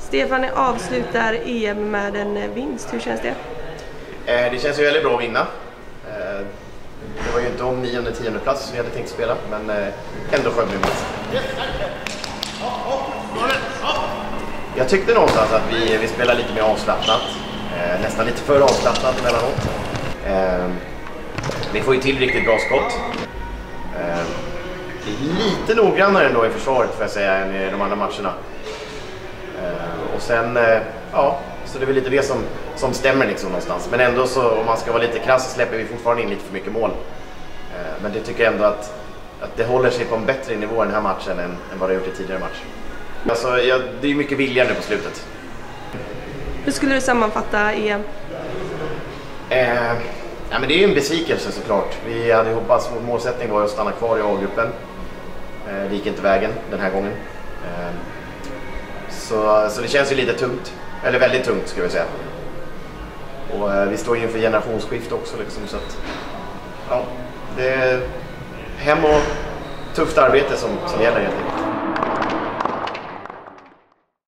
Stefan, ni avslutar EM med en vinst. Hur känns det? Det känns ju väldigt bra att vinna. Det var ju inte om 9:e och 10:e plats vi hade tänkt spela, men ändå skönt med vinst. Jag tyckte någonstans att vi spelar lite mer avslappnat. Nästan lite för avslappnat emellanåt. Vi får ju till riktigt bra skott. Lite noggrannare ändå i försvaret får jag säga än i de andra matcherna. Och sen, ja, så det är väl lite det som stämmer liksom någonstans. Men ändå så, om man ska vara lite krass, så släpper vi fortfarande in lite för mycket mål. Men det tycker jag ändå att det håller sig på en bättre nivå den här matchen än vad det har gjort i tidigare match. Alltså, det är mycket vilja nu på slutet. Hur skulle du sammanfatta EM? Ja, men det är ju en besvikelse såklart. Vi hade hoppats, vår målsättning var att stanna kvar i A-gruppen. Det gick inte vägen den här gången. Så det känns ju lite tungt. Eller väldigt tungt ska vi säga. Och vi står ju inför generationsskift också liksom, så att ja, det är hem och tufft arbete som gäller egentligen.